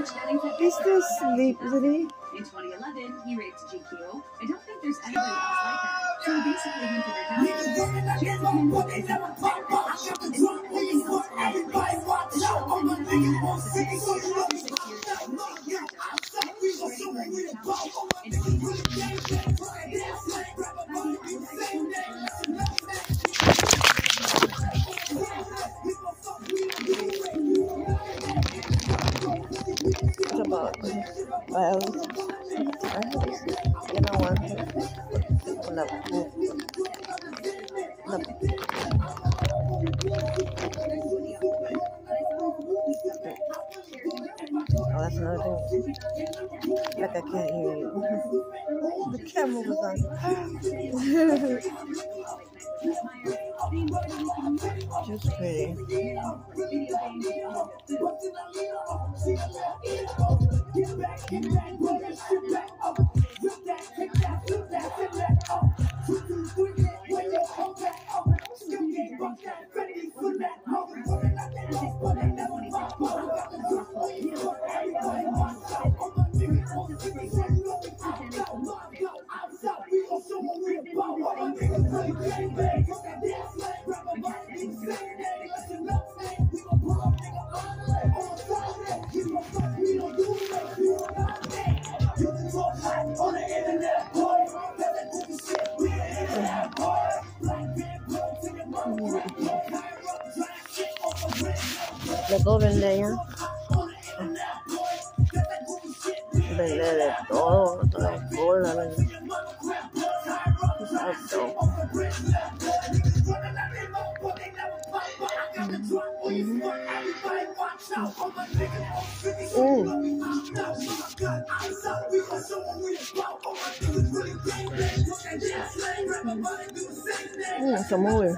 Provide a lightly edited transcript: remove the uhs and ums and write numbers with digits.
He's still asleep, isn't he? In 2011, he raped GQ. I don't think there's anybody else like her. So he basically hunted her down. She has a What about violence? You know what? Oh, that's another thing. Like I can't hear you. The camera was on. Just pretty. Le puedo vender ya. Vender de todo, toda la cola, se mueve.